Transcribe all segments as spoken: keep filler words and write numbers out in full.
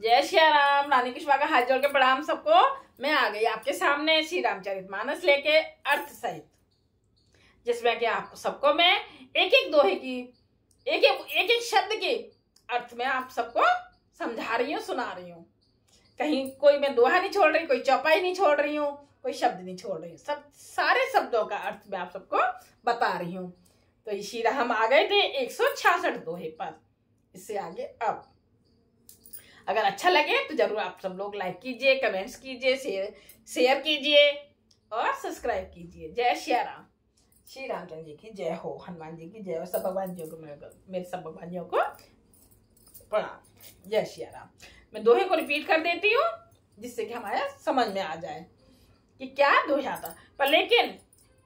जय श्री राम। रानी कृष्णा का हाथ जोड़ के प्रणाम सबको। मैं आ गई आपके सामने श्री रामचरितमानस लेके अर्थ सहित, जिसमें कि आपको सबको मैं एक एक दोहे की एक एक एक एक शब्द के अर्थ में आप सबको समझा रही हूँ, सुना रही हूँ। कहीं कोई मैं दोहा नहीं छोड़ रही, कोई चौपाई नहीं छोड़ रही हूँ, कोई शब्द नहीं छोड़ रही हूँ। सब सारे शब्दों का अर्थ मैं आप सबको बता रही हूँ। तो इसी हम आ गए थे एक सौ छियासठ दोहे पर। इससे आगे अब अगर अच्छा लगे तो जरूर आप सब लोग लाइक कीजिए, कमेंट्स कीजिए, शेयर शेयर कीजिए और सब्सक्राइब कीजिए। जय श्री राम। श्री रामचंद्र जी की जय हो, हनुमान जी की जय हो, सब भगवान जी को मेरे सब भगवान जी को प्रणाम। जय श्री राम। मैं दोहे को रिपीट कर देती हूँ जिससे कि हमारा समझ में आ जाए कि क्या दोहा था। पर लेकिन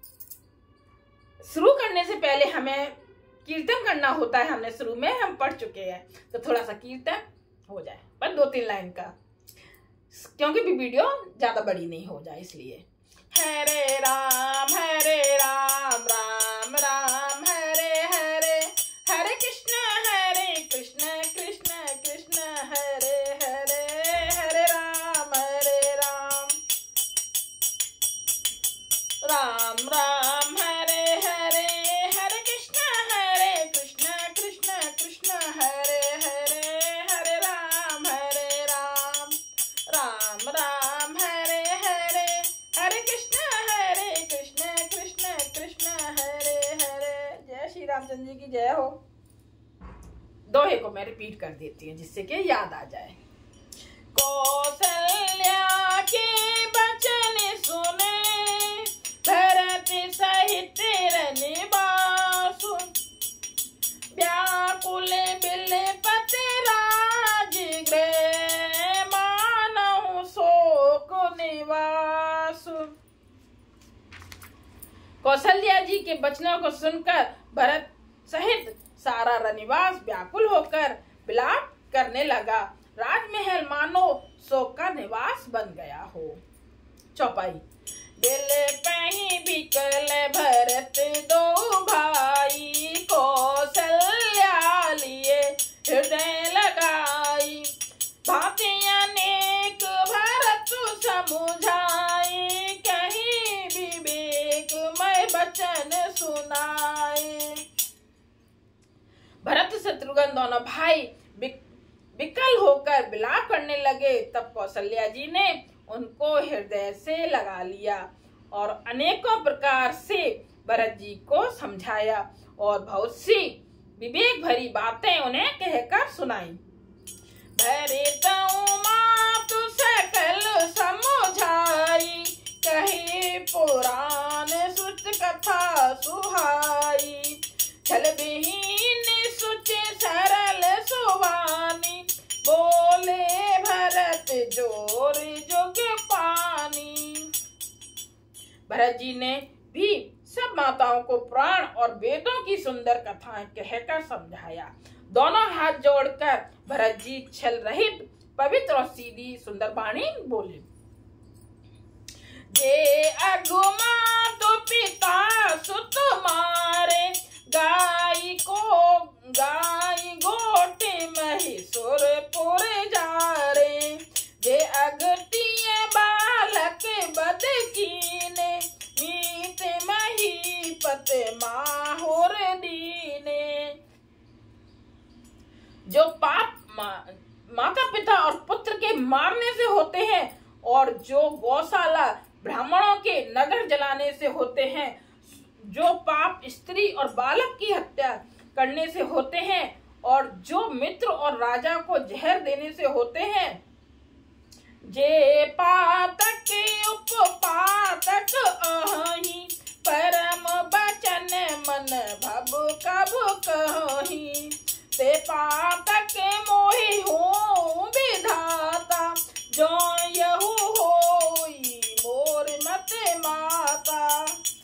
शुरू करने से पहले हमें कीर्तन करना होता है। हमने शुरू में हम पढ़ चुके हैं, तो थोड़ा सा कीर्तन हो जाए, पर दो तीन लाइन का, क्योंकि भी वीडियो ज्यादा बड़ी नहीं हो जाए इसलिए। हरे राम हरे राम राम राम हरे हरे, हरे कृष्ण हरे कृष्ण कृष्ण कृष्ण हरे हरे, हरे राम हरे राम राम राम हरे हरे, हरे कृष्ण हरे कृष्ण कृष्ण कृष्ण हरे हरे, हरे राम हरे राम राम राम हरे हरे, हरे कृष्ण हरे कृष्ण कृष्ण कृष्ण हरे हरे। जय श्री रामचंद्र जी की जय हो। दोहे को मैं रिपीट कर देती हूँ जिससे कि याद आ जाए। कौशल्या के बचन सुने, भरत सहित रनिवासु, व्याकुल बिलपति राजगृह, मानहु शोक निवासु। कौशल्या जी के वचनों को सुनकर भरत सहित सारा रनिवास व्याकुल होकर विलाप करने लगा। राजमहल मानो शोक का निवास बन गया हो। चौपाई। दिल पही बिकल भरत दो भाई, कौशल्या लिए हृदय लगाई, भांति अनेक भरत समुझाई, कहीं विवेक मैं वचन सुनाई। भरत शत्रुघ्न दोनों भाई विकल होकर विलाप करने लगे। तब कौशल्या जी ने उनको हृदय से लगा लिया और अनेकों प्रकार से भरत जी को समझाया और बहुत सी विवेक भरी बातें उन्हें कहकर सुनाई। भरत मातु सकल समझाई, कही पुराण सुत कथा सुहाई, छल विहीन सुच सरल सुवानी, बोले भरत जोर जुग पानी। भरत जी ने भी सब माताओं को पुराण और वेदों की सुंदर कथाएं कहकर समझाया। दोनों हाथ जोड़कर भरत जी छल रहित पवित्र और सीधी सुंदर वाणी बोले। जे अगुमा तो पिता सुत मारे, गाय को गाय गोटे महेश्वर पुर जा रे, जे अगतिय बालक बद कीने, मीत महीपत माहुर दीने। जो पाप मा, माता पिता और पुत्र के मारने से होते हैं और जो गौशाला ब्राह्मणों के नगर जलाने से होते हैं, जो पाप स्त्री और बालक की हत्या करने से होते हैं और जो मित्र और राजा को जहर देने से होते हैं, जे पातक उपपातक अहि, परम बचन मन भव कब कहि, ते पातक मोहि हो विधाता, जो यहु होई मोर मत माता।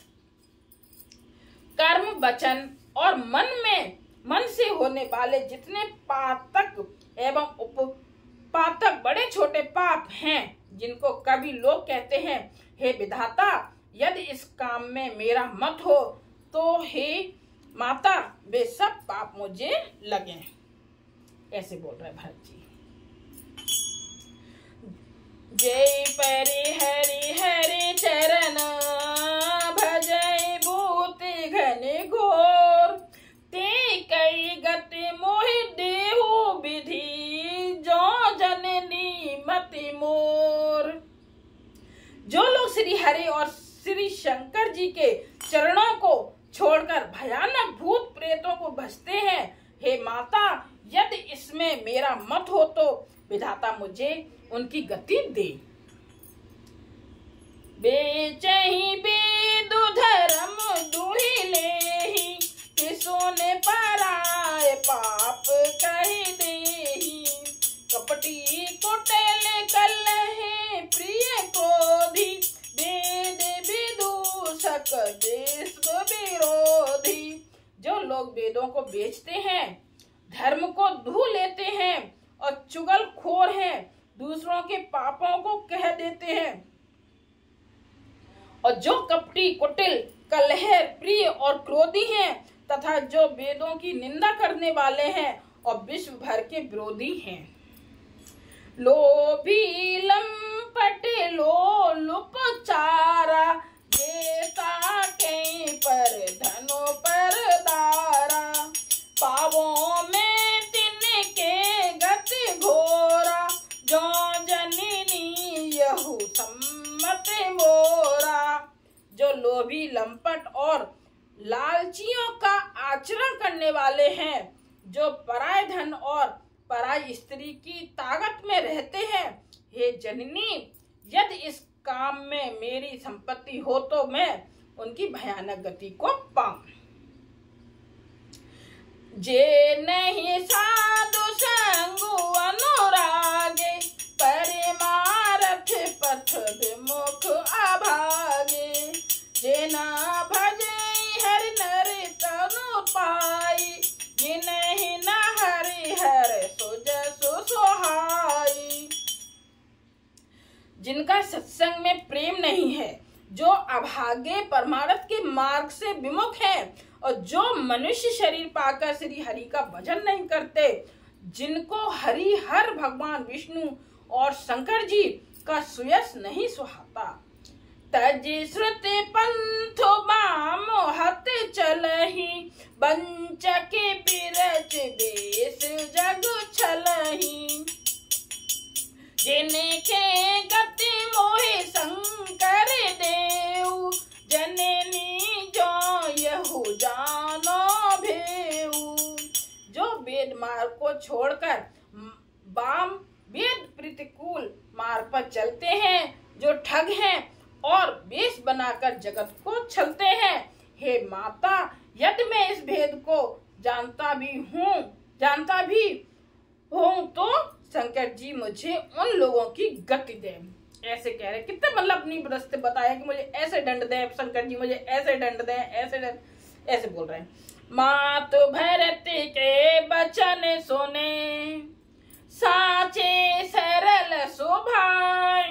कर्म वचन और मन में मन से होने वाले जितने पातक एवं उपपातक बड़े छोटे पाप हैं, जिनको कभी लोग कहते हैं हे विधाता, यदि इस काम में मेरा मत हो तो हे माता वे सब पाप मुझे लगे। ऐसे बोल रहे भरत जी। रति मोर। जो लोग श्री हरि और श्री शंकर जी के चरणों को छोड़कर भयानक भूत प्रेतों को भजते हैं, हे माता, यदि इसमें मेरा मत हो तो विधाता मुझे उनकी गति दे। बेचही बेदु धर्म दुहि लेहि, किसोने पराए पाप कहि देहि। कपटी कुटिल कलहि प्रिय क्रोधी, वेद विदूषक देश विरोधी। जो लोग वेदों को बेचते हैं, धर्म को धू लेते हैं और चुगलखोर हैं, दूसरों के पापों को कह देते हैं, और जो कपटी कुटिल कलह प्रिय और क्रोधी हैं तथा जो वेदों की निंदा करने वाले हैं और विश्व भर के विरोधी हैं। लोभी लंपट लोलुप चारा, देता कहीं पर धनो पर दारा। पावों में तिनके गति घोरा, जो जननी यहू सम्मत मोरा। जो लोभी लंपट और लालचियों का आचरण करने वाले हैं, जो पराय धन और पराई स्त्री की ताकत में रहते हैं, हे जननी, यदि इस काम में मेरी संपत्ति हो तो मैं उनकी भयानक गति को पाऊं। जे नहीं साधु संगु अनुरागे, परमारथ पथ विमुख अभागे। जे ना भजे हरि नर तनु पाई, जिन्हि न हरि हर सुजसु सोहाई। जिनका सत्संग में प्रेम नहीं है, जो अभागे परमार्थ के मार्ग से विमुख हैं, और जो मनुष्य शरीर पाकर श्री हरि का भजन नहीं करते, जिनको हरि हर भगवान विष्णु और शंकर जी का सुयश नहीं सुहाता। तज श्रुति पंथ बाम हत चलहि, बंचक बिरच बेस जग छलहि। जिनके गति मोहि शंकर देव, जननी जो यहू जानो भेऊ। जो वेद मार्ग को छोड़कर वाम वेद प्रतिकूल मार्ग पर चलते हैं, जो ठग हैं और वेश बनाकर जगत को छलते हैं, हे माता, यदि मैं इस भेद को जानता भी हूँ जानता भी हूँ तो शंकर जी मुझे उन लोगों की गति दे। ऐसे कह रहे, कितने मतलब अपनी रस्ते बताया कि मुझे ऐसे दंड दे शंकर जी, मुझे ऐसे दंड दे, ऐसे दंड, ऐसे बोल रहे हैं। मातु भरती के बचन सुने, साचे सरल सुभाए।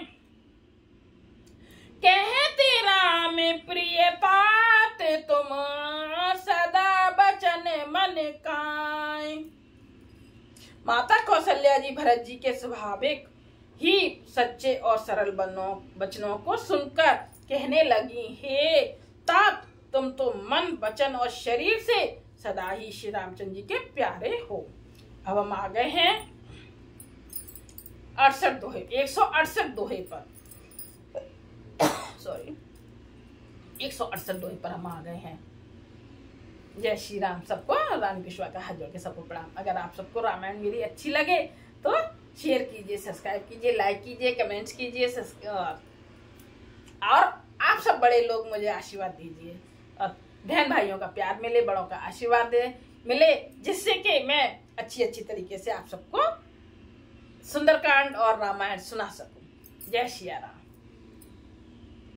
कहते राम प्रियतात तुम, सदा बचन मन काए। माता कौशल्या जी भरत जी के स्वाभाविक ही सच्चे और सरल वचनों को सुनकर कहने लगी, हे तात, तुम तो मन वचन और शरीर से सदा ही श्री रामचंद्र जी के प्यारे हो। अब हम आ गए हैं अड़सठ दोहे एक सौ अड़सठ दोहे पर सॉरी एक सौ अड़सठ दोहे पर हम आ गए हैं। जय श्री राम। सबको राम विश्वा का हाथ जोड़ के सबको प्रणाम। अगर आप सबको रामायण मेरी अच्छी लगे तो शेयर कीजिए, सब्सक्राइब कीजिए, लाइक कीजिए, कमेंट्स कीजिए, और आप सब बड़े लोग मुझे आशीर्वाद दीजिए, और बहन भाइयों का प्यार मिले, बड़ों का आशीर्वाद दे मिले, जिससे कि मैं अच्छी अच्छी तरीके से आप सबको सुंदरकांड और रामायण सुना सकूं। जय श्री राम।